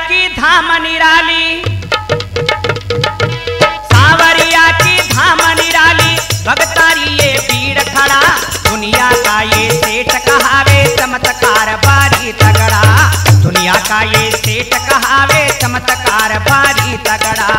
की धाम निराली, सावरिया की धाम निराली, भगतारी ये भीड़ खड़ा, दुनिया का ये सेठ कहावे चमत्कार भारी तगड़ा, दुनिया का ये सेठ कहावे चमत्कार भारी तगड़ा।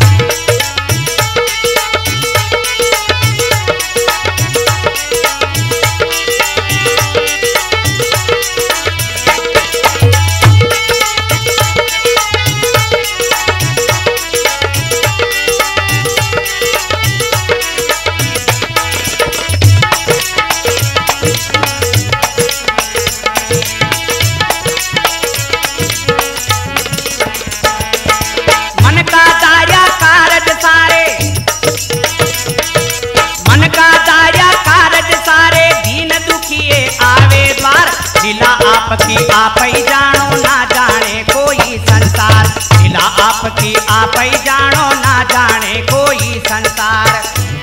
लीला आपकी आप ही जानो ना जाने कोई संसार, लीला आपकी आप ही जानो ना जाने कोई संसार।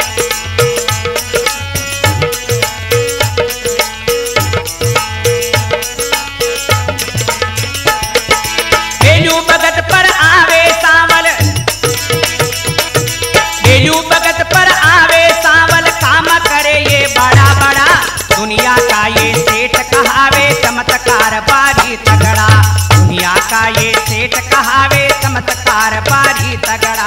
बेलू भगत पर आवे सावल, बेलू भगत पर आवे सावल, काम करे ये बड़ा बड़ा, दुनिया का ये सेठ कहावे चमत्कार भारी तगड़ा, दुनिया का ये सेठ कहावे चमत्कार भारी तगड़ा।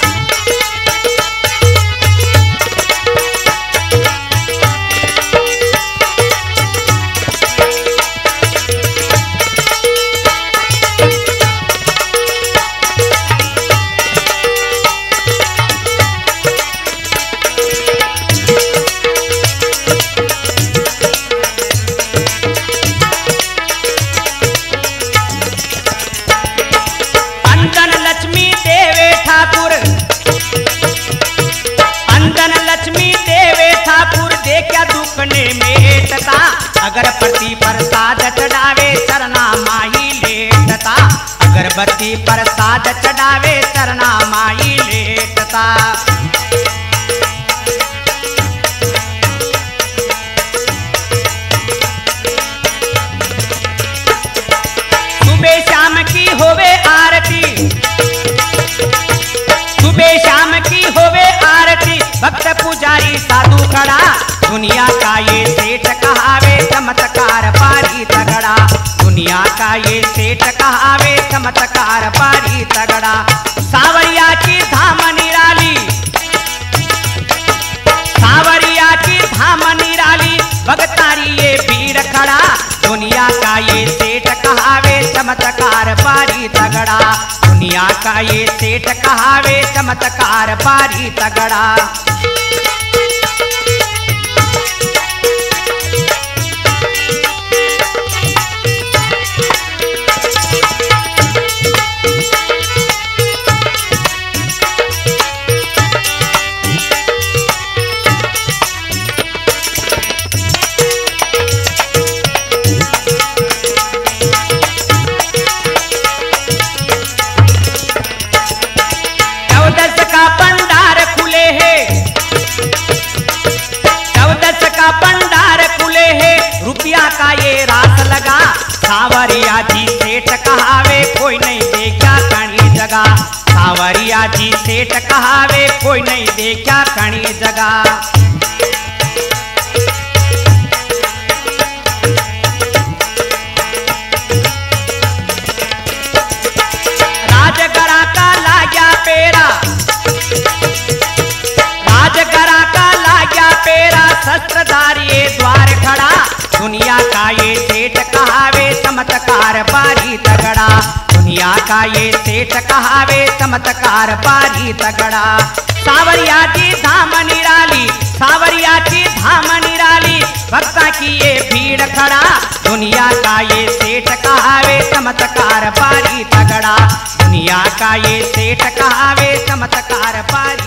अगरबत्ती प्रसाद चढ़ावे चरना माही लेटता, अगरबत्ती प्रसाद चढ़ावे चरना माही लेटता। सुबह शाम की होवे आरती, सुबह शाम की होवे आरती, भक्त पुजारी साधु खड़ा, दुनिया का ये सेठ कहावे चमत्कार भारी तगड़ा, दुनिया का ये सेठ कहावे चमत्कार भारी तगड़ा। सावरिया की धाम निराली, सावरिया की धाम निराली, भगतारी ये भीड़ खड़ा, दुनिया का ये सेठ कहावे चमत्कार भारी तगड़ा, दुनिया का ये सेठ कहावे चमत्कार भारी तगड़ा। का ये रास लगा, सावरिया जी सेठ कहावे कोई नहीं देखा कणी जगह, सावरिया जी सेठ कहावे कोई नहीं देखा कणी जगह। राजगरा का लाग्या पेरा, राजगरा का लाग्या पेरा, शस्त्रधारी द्वार खड़ा, दुनिया का ये सेठ कहावे चमत्कार भारी तगड़ा, दुनिया का ये सेठ कहावे चमत्कार भारी तगड़ा। सावरिया जी धाम निराली, सावरिया जी धाम निराली, भक्ता की ये भीड़ खड़ा, दुनिया का ये सेठ कहावे चमत्कार भारी तगड़ा, दुनिया का ये सेठ कहावे चमत्कार भारी।